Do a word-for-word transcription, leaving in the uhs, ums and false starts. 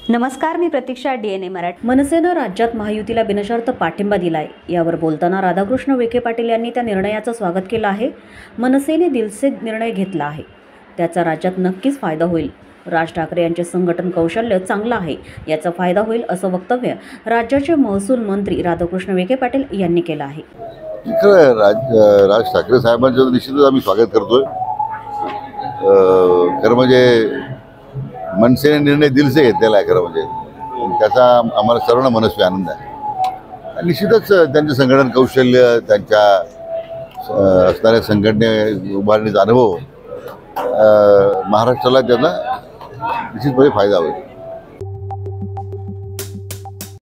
नमस्कार, मी Pratiksha, D N A Marathi. मनसेनं राज्यात महायुतीला बिनशर्त पाठिंबा दिला आहे। यावर बोलताना राधाकृष्ण विखे पाटील यांनी त्या निर्णयाचं स्वागत केलं आहे। मनसेने दिलसे निर्णय घेतला आहे, त्याचा राज्यात नक्कीच फायदा होईल। राज ठाकरे यांचे संघटन कौशल्य चांगलं आहे, याचा फायदा होईल असं वक्तव्य राज्याचे महसूल मंत्री राधाकृष्ण विखे पाटील यांनी केलं आहे। राज राज ठाकरे साहेबांचं निश्चितच आम्ही स्वागत करतोय। खरं म्हणजे मनसेने निर्णय दिलसे घेतलेला आहे, खरं म्हणजे त्याचा आम्हाला सर्वांना मनस्वी आनंद आहे। निश्चितच त्यांचे संघटन कौशल्य, त्यांच्या असणाऱ्या संघटने उभारणीचा अनुभव महाराष्ट्राला त्याचा निश्चितपणे फायदा होईल।